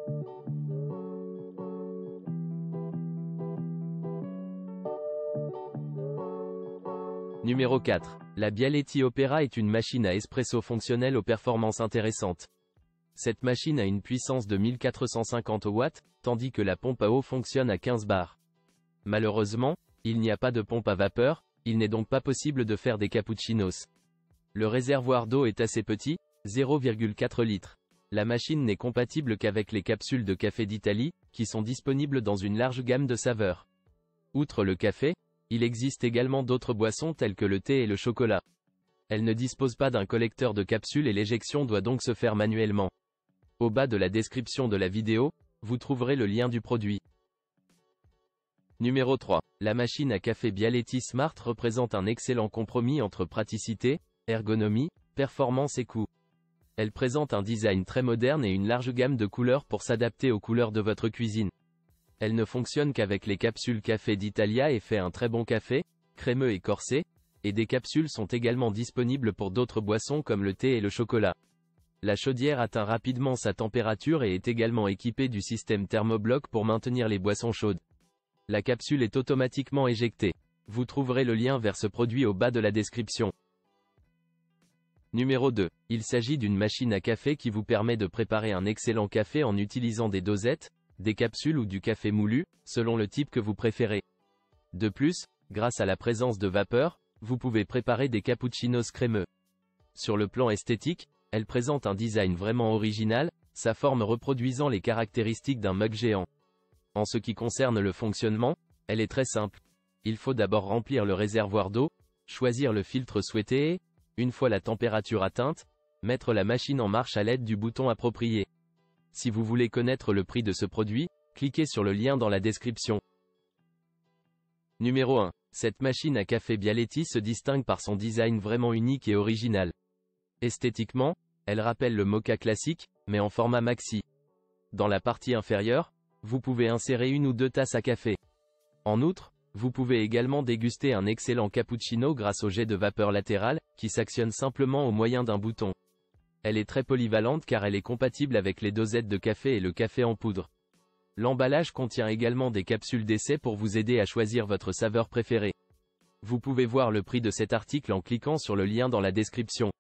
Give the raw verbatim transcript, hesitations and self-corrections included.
Numéro quatre. La Bialetti Opera est une machine à espresso fonctionnelle aux performances intéressantes. Cette machine a une puissance de mille quatre cent cinquante watts, tandis que la pompe à eau fonctionne à quinze bars. Malheureusement, il n'y a pas de pompe à vapeur, il n'est donc pas possible de faire des cappuccinos. Le réservoir d'eau est assez petit, zéro virgule quatre litres. La machine n'est compatible qu'avec les capsules de café d'Italie, qui sont disponibles dans une large gamme de saveurs. Outre le café, il existe également d'autres boissons telles que le thé et le chocolat. Elle ne dispose pas d'un collecteur de capsules et l'éjection doit donc se faire manuellement. Au bas de la description de la vidéo, vous trouverez le lien du produit. Numéro trois. La machine à café Bialetti Smart représente un excellent compromis entre praticité, ergonomie, performance et coût. Elle présente un design très moderne et une large gamme de couleurs pour s'adapter aux couleurs de votre cuisine. Elle ne fonctionne qu'avec les capsules café d'Italia et fait un très bon café, crémeux et corsé, et des capsules sont également disponibles pour d'autres boissons comme le thé et le chocolat. La chaudière atteint rapidement sa température et est également équipée du système thermobloc pour maintenir les boissons chaudes. La capsule est automatiquement éjectée. Vous trouverez le lien vers ce produit au bas de la description. Numéro deux. Il s'agit d'une machine à café qui vous permet de préparer un excellent café en utilisant des dosettes, des capsules ou du café moulu, selon le type que vous préférez. De plus, grâce à la présence de vapeur, vous pouvez préparer des cappuccinos crémeux. Sur le plan esthétique, elle présente un design vraiment original, sa forme reproduisant les caractéristiques d'un mug géant. En ce qui concerne le fonctionnement, elle est très simple. Il faut d'abord remplir le réservoir d'eau, choisir le filtre souhaité et, une fois la température atteinte, mettre la machine en marche à l'aide du bouton approprié. Si vous voulez connaître le prix de ce produit, cliquez sur le lien dans la description. Numéro un. Cette machine à café Bialetti se distingue par son design vraiment unique et original. Esthétiquement, elle rappelle le moka classique, mais en format maxi. Dans la partie inférieure, vous pouvez insérer une ou deux tasses à café. En outre, vous pouvez également déguster un excellent cappuccino grâce au jet de vapeur latéral, qui s'actionne simplement au moyen d'un bouton. Elle est très polyvalente car elle est compatible avec les dosettes de café et le café en poudre. L'emballage contient également des capsules d'essai pour vous aider à choisir votre saveur préférée. Vous pouvez voir le prix de cet article en cliquant sur le lien dans la description.